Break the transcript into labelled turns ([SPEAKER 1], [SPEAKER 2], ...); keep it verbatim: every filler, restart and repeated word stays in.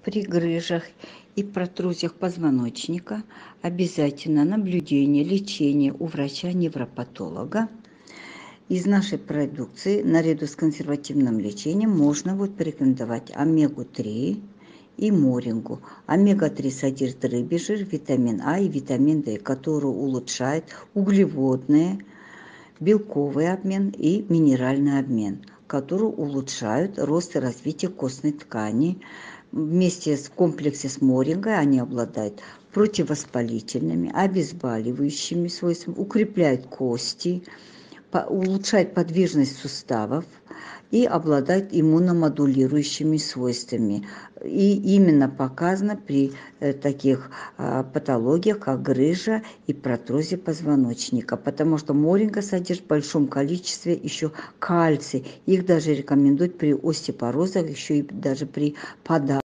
[SPEAKER 1] При грыжах и протрузиях позвоночника обязательно наблюдение, лечение у врача-невропатолога. Из нашей продукции наряду с консервативным лечением можно вот порекомендовать омегу три и морингу. омега три содержит рыбий жир, витамин А и витамин D, которые улучшают углеводный, белковый обмен и минеральный обмен, которые улучшают рост и развитие костной ткани. Вместе с комплексе с морингой они обладают противовоспалительными, обезболивающими свойствами, укрепляют кости, улучшает подвижность суставов и обладает иммуномодулирующими свойствами. И именно показано при таких патологиях, как грыжа и протрузия позвоночника, потому что моринга содержит в большом количестве еще кальций. Их даже рекомендуют при остеопорозах, еще и даже при подагре.